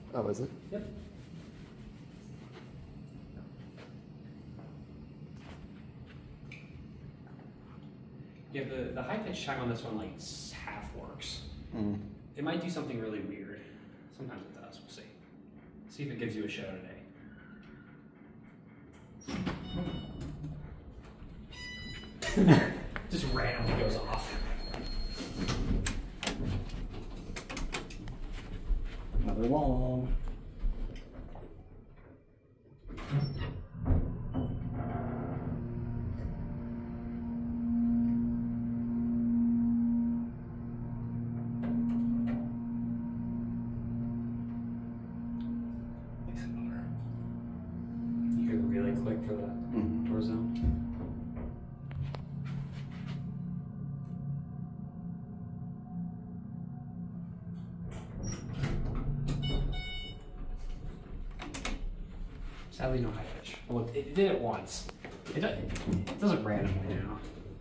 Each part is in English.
Oh, is it? Yep. Yeah, the high pitch chime on this one like half works. Mm. It might do something really weird. Sometimes it does. We'll see. See if it gives you a show today. Just randomly goes off. Another long. You hear the relay click for the door zone? Sadly, no high pitch. Well, it did it once. It does it randomly now.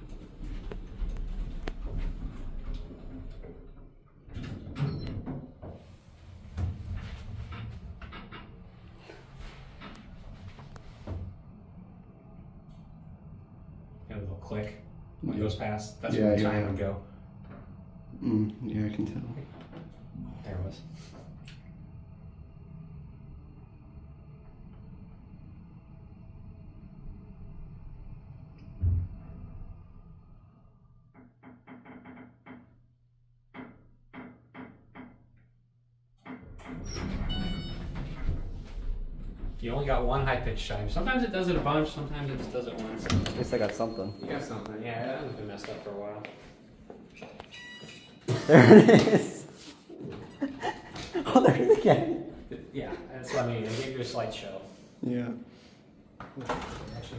Got a little click when it goes past. That's when the time would go. Yeah, I can tell. There it was. You only got one high pitch chime. Sometimes it does it a bunch, sometimes it just does it once. At least I got something. You got something, yeah, that hasn't been messed up for a while. There it is. Oh, there it is again. Yeah, that's what I mean. It gave you a slight show. Yeah. Actually,